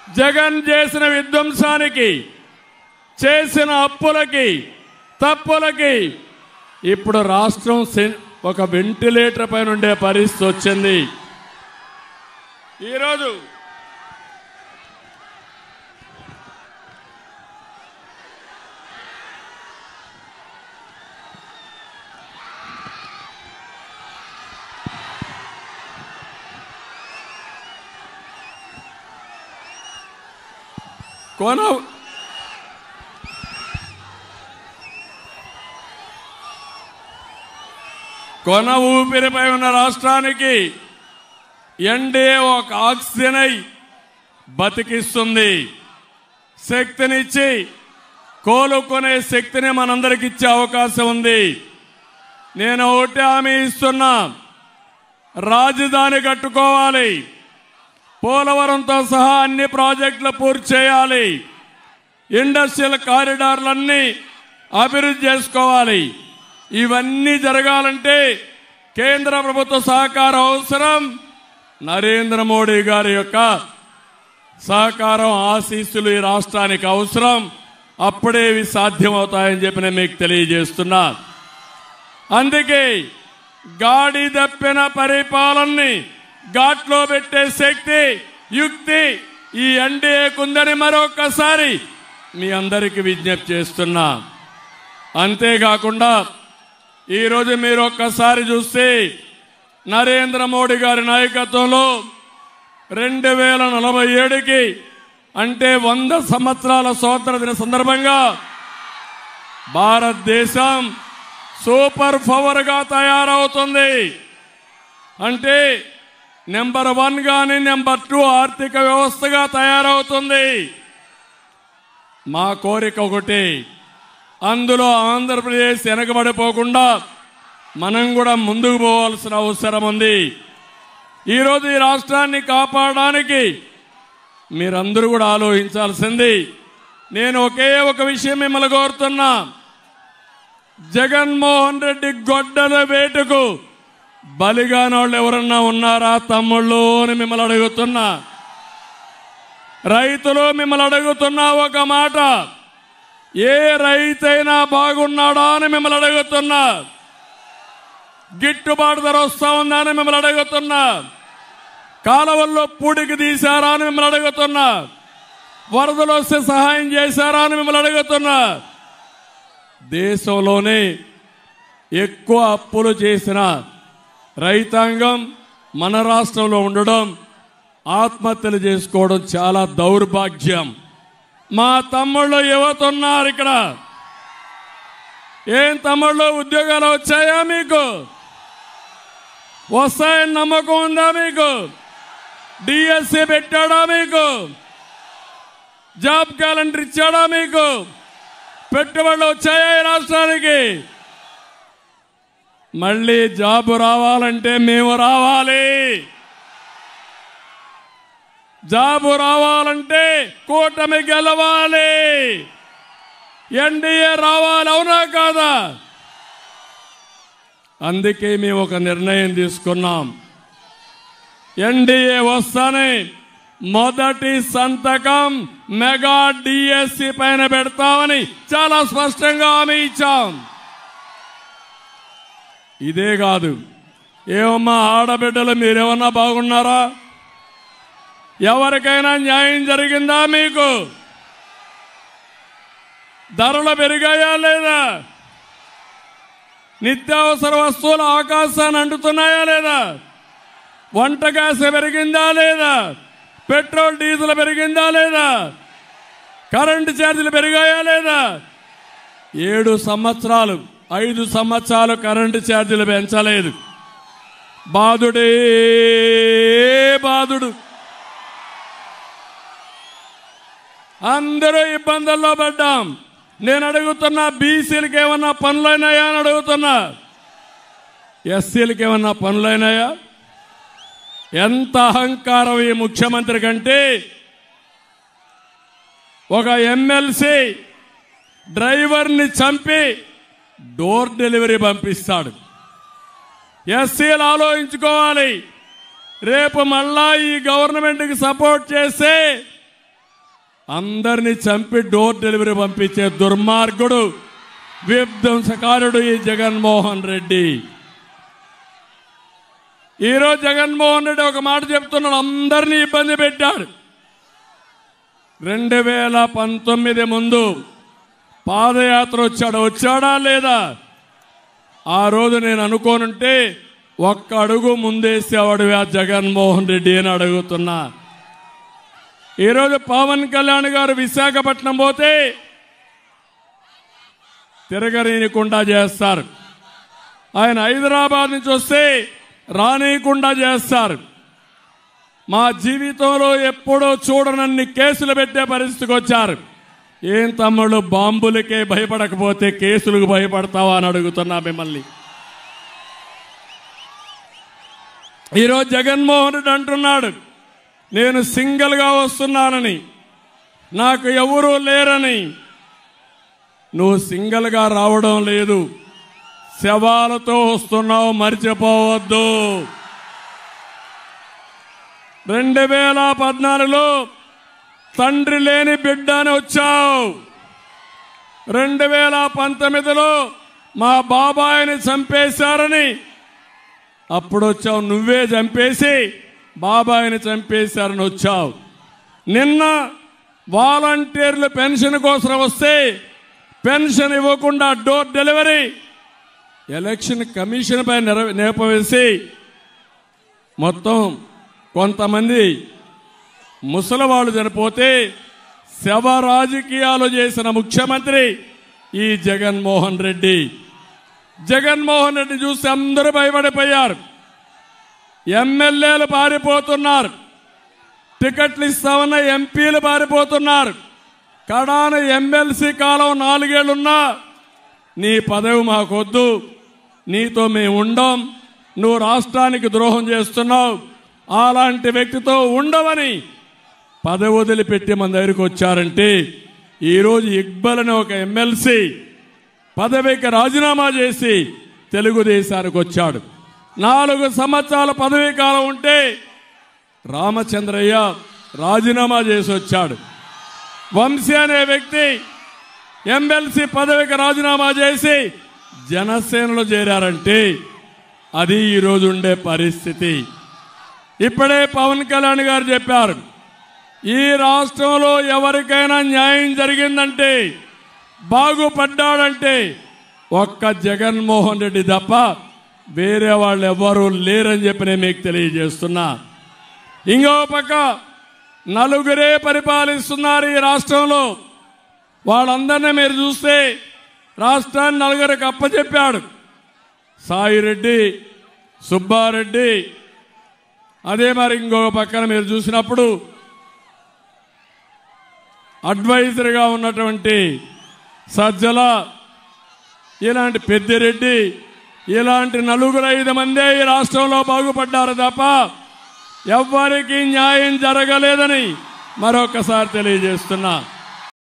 జగన్ చేసిన విధ్వంసానికి, చేసిన అప్పులకి, తప్పులకి ఇప్పుడు రాష్ట్రం ఒక వెంటిలేటర్ పైన ఉండే పరిస్థితి వచ్చింది. ఈరోజు కొన ఊపిరిపై ఉన్న రాష్ట్రానికి ఎన్డీఏ ఒక ఆక్సిజన్ అయి బతికిస్తుంది. శక్తినిచ్చి కోలుకునే శక్తిని మనందరికి ఇచ్చే అవకాశం ఉంది. నేను ఒకటి హామీ ఇస్తున్నా, రాజధాని కట్టుకోవాలి, పోలవరంతో సహా అన్ని ప్రాజెక్టులు పూర్తి చేయాలి, ఇండస్ట్రియల్ కారిడార్లన్నీ అభివృద్ధి చేసుకోవాలి. ఇవన్నీ జరగాలంటే కేంద్ర ప్రభుత్వ సహకారం అవసరం. నరేంద్ర మోడీ గారి యొక్క సహకారం, ఆశీస్సులు ఈ రాష్ట్రానికి అవసరం. అప్పుడే ఇవి సాధ్యమవుతాయని చెప్పి నేను మీకు తెలియజేస్తున్నా. అందుకే గాడి తప్పిన పరిపాలనని ఘాట్లో పెట్టే శక్తి, యుక్తి ఈ ఎన్డీఏకుందని మరొకసారి మీ అందరికీ విజ్ఞప్తి చేస్తున్నా. అంతేకాకుండా ఈరోజు మీరు ఒక్కసారి చూస్తే నరేంద్ర మోడీ గారి నాయకత్వంలో 2047కి అంటే 100 సంవత్సరాల స్వాతంత్ర దిన సందర్భంగా భారతదేశం సూపర్ పవర్ గా తయారవుతుంది. అంటే నెంబర్ 1 గాని నెంబర్ 2 ఆర్థిక వ్యవస్థగా తయారవుతుంది. మా కోరిక ఒకటి, అందులో ఆంధ్రప్రదేశ్ వెనకబడిపోకుండా మనం కూడా ముందుకు పోవాల్సిన అవసరం ఉంది. ఈరోజు ఈ రాష్ట్రాన్ని కాపాడడానికి మీరందరూ కూడా ఆలోచించాల్సింది. నేను ఒకే ఒక విషయం మిమ్మల్ని కోరుతున్నా, జగన్మోహన్ రెడ్డి గొడ్డల వేటుకు బలిగానోళ్ళు ఎవరన్నా ఉన్నారా తమ్ముళ్ళు అని మిమ్మల్ని అడుగుతున్నా. రైతులు మిమ్మల్ని అడుగుతున్నా ఒక మాట, ఏ రైతైనా బాగున్నాడా అని మిమ్మల్ని అడుగుతున్నా. గిట్టుబాటు ధర వస్తా ఉందా అని మిమ్మల్ని అడుగుతున్నా. కాలువల్లో పూడికి తీశారా అని మిమ్మల్ని అడుగుతున్నా. వరదలు వస్తే సహాయం చేశారా అని మిమ్మల్ని అడుగుతున్నా. దేశంలోనే ఎక్కువ అప్పులు చేసిన రైతాంగం మన రాష్ట్రంలో ఉండడం, ఆత్మహత్యలు చేసుకోవడం చాలా దౌర్భాగ్యం. మా తమ్ముళ్ళు యువత ఉన్నారు ఇక్కడ. ఏం తమ్ముళ్ళు, ఉద్యోగాలు వచ్చాయా మీకు? వస్తాయని నమ్మకం ఉందా మీకు? డిఎస్సి పెట్టాడా మీకు? జాబ్ క్యాలెండర్ ఇచ్చాడా మీకు? పెట్టుబడులు వచ్చాయా ఈ రాష్ట్రానికి? మళ్ళీ జాబు రావాలంటే మేము రావాలి. జాబు రావాలంటే కూటమి గెలవాలి, ఎన్డీఏ రావాలి. అవునా కాదా? అందుకే మేము ఒక నిర్ణయం తీసుకున్నాం. ఎన్డీఏ వస్తానే మొదటి సంతకం మెగా డిఎస్సి పైన పెడతామని చాలా స్పష్టంగా హామీ ఇచ్చాం. ఇదే కాదు, ఏమమ్మా ఆడబిడ్డలు మీరేమన్నా బాగున్నారా? ఎవరికైనా న్యాయం జరిగిందా మీకు? ధరలు పెరిగాయా లేదా? నిత్యావసర వస్తువులు ఆకాశాన్ని అంటుతున్నాయా లేదా? వంట గ్యాస్ పెరిగిందా లేదా? పెట్రోల్ డీజిల్ పెరిగిందా లేదా? కరెంటు ఛార్జీలు పెరిగాయా లేదా? 7 సంవత్సరాలు 5 సంవత్సరాలు కరెంటు ఛార్జీలు పెంచలేదు. బాధుడే బాధుడు. అందరూ ఇబ్బందుల్లో పడ్డాం. నేను అడుగుతున్నా, బీసీలకు ఏమన్నా పనులైనాయా అని అడుగుతున్నా. ఎస్సీలకు ఏమన్నా పనులైనాయా? ఎంత అహంకారం ఈ ముఖ్యమంత్రి కంటే, ఒక ఎమ్మెల్సీ డ్రైవర్ని చంపి డోర్ డెలివరీ పంపిస్తాడు. ఎస్సీలు ఆలోచించుకోవాలి. రేపు మళ్ళా ఈ గవర్నమెంట్కి సపోర్ట్ చేస్తే అందరినీ చంపి డోర్ డెలివరీ పంపించే దుర్మార్గుడు, విధ్వంసకారుడు ఈ జగన్మోహన్ రెడ్డి. ఈరోజు జగన్మోహన్ రెడ్డి ఒక మాట చెప్తున్నాడు, అందరినీ ఇబ్బంది పెట్టాడు. 2019 ముందు పాదయాత్ర వచ్చాడా లేదా? ఆ రోజు నేను అనుకోనుంటే ఒక్క అడుగు ముందేసేవాడు ఆ జగన్మోహన్ రెడ్డి అని అడుగుతున్నా. ఈరోజు పవన్ కళ్యాణ్ గారు విశాఖపట్నం పోతే తిరగనీయకుండా చేస్తారు. ఆయన హైదరాబాద్ నుంచి వస్తే రానీయకుండా చేస్తారు. మా జీవితంలో ఎప్పుడో చూడనన్ని కేసులు పెట్టే పరిస్థితికి వచ్చారు. ఏం తమ్ముళ్ళు, బాంబులకే భయపడకపోతే కేసులకు భయపడతావా అని అడుగుతున్నా మిమ్మల్ని. ఈరోజు జగన్మోహన్ రెడ్డి అంటున్నాడు, నేను సింగిల్గా వస్తున్నానని, నాకు ఎవరూ లేరని. నువ్వు సింగిల్గా రావడం లేదు, శవాలతో వస్తున్నావు, మర్చిపోవద్దు. 2014లో తండ్రి లేని బిడ్డ అని వచ్చావు. 2019లో మా బాబాయిని చంపేశారని అప్పుడు వచ్చావు. నువ్వే చంపేసి బాబాయిని చంపేశారని వచ్చావు. నిన్న వాలంటీర్లు పెన్షన్ కోసం వస్తే పెన్షన్ ఇవ్వకుండా డోర్ డెలివరీ ఎలక్షన్ కమిషన్ పై నేపవేసి మొత్తం కొంతమంది ముసలివాళ్ళు చనిపోతే శవ రాజకీయాలు చేసిన ముఖ్యమంత్రి ఈ జగన్మోహన్ రెడ్డి. జగన్మోహన్ రెడ్డి చూసి అందరూ భయపడిపోయారు. ఎమ్మెల్యేలు పారిపోతున్నారు, టికెట్లు ఇస్తామన్న ఎంపీలు పారిపోతున్నారు. కడాన ఎమ్మెల్సీ కాలం 4 ఏళ్లున్నా నీ పదవి మాకొద్దు, నీతో మేము ఉండం, నువ్వు రాష్ట్రానికి ద్రోహం చేస్తున్నావు, అలాంటి వ్యక్తితో ఉండవని పదవి వదిలిపెట్టి మన దగ్గరికి వచ్చారంటే, ఈరోజు ఇక్బల్ అనే ఒక ఎమ్మెల్సీ పదవికి రాజీనామా చేసి తెలుగుదేశానికి వచ్చాడు. 4 సంవత్సరాల పదవీ కాలం ఉంటే రామచంద్రయ్య రాజీనామా చేసి వచ్చాడు. వంశీ అనే వ్యక్తి ఎమ్మెల్సీ పదవికి రాజీనామా చేసి జనసేనలో చేరారంటే అది ఈరోజు ఉండే పరిస్థితి. ఇప్పుడే పవన్ కళ్యాణ్ గారు చెప్పారు, ఈ రాష్ట్రంలో ఎవరికైనా న్యాయం జరిగిందంటే, బాగుపడ్డాడంటే ఒక్క జగన్మోహన్ రెడ్డి తప్ప వేరే వాళ్ళు ఎవరూ లేరని చెప్పి నేను మీకు తెలియజేస్తున్నా. ఇంకో పక్క 4 పరిపాలిస్తున్నారు ఈ రాష్ట్రంలో. వాళ్ళందరినీ మీరు చూస్తే రాష్ట్రాన్ని 4 అప్పచెప్పాడు. సాయిరెడ్డి, సుబ్బారెడ్డి, అదే మరి ఇంకొక పక్కన మీరు చూసినప్పుడు అడ్వైజర్గా ఉన్నటువంటి సజ్జల, ఇలాంటి పెద్దిరెడ్డి, ఇలాంటి 4-5 మందే ఈ రాష్ట్రంలో బాగుపడ్డారు తప్ప ఎవ్వరికీ న్యాయం జరగలేదని మరొకసారి తెలియజేస్తున్నా.